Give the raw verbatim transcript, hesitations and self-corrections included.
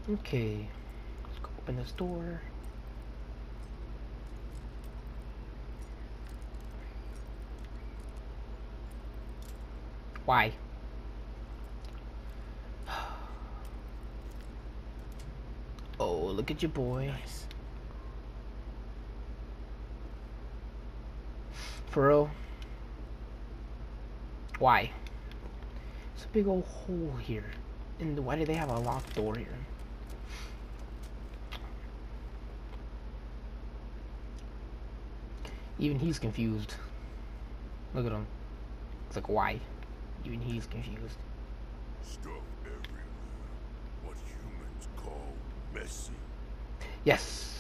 Okay, let's go open this door. Why? Oh, look at your boy. Nice. For real? Why? It's a big old hole here. And why do they have a locked door here? Even he's confused. Look at him. It's like, why? Even he's confused. Stuff everywhere. What humans call messy. Yes.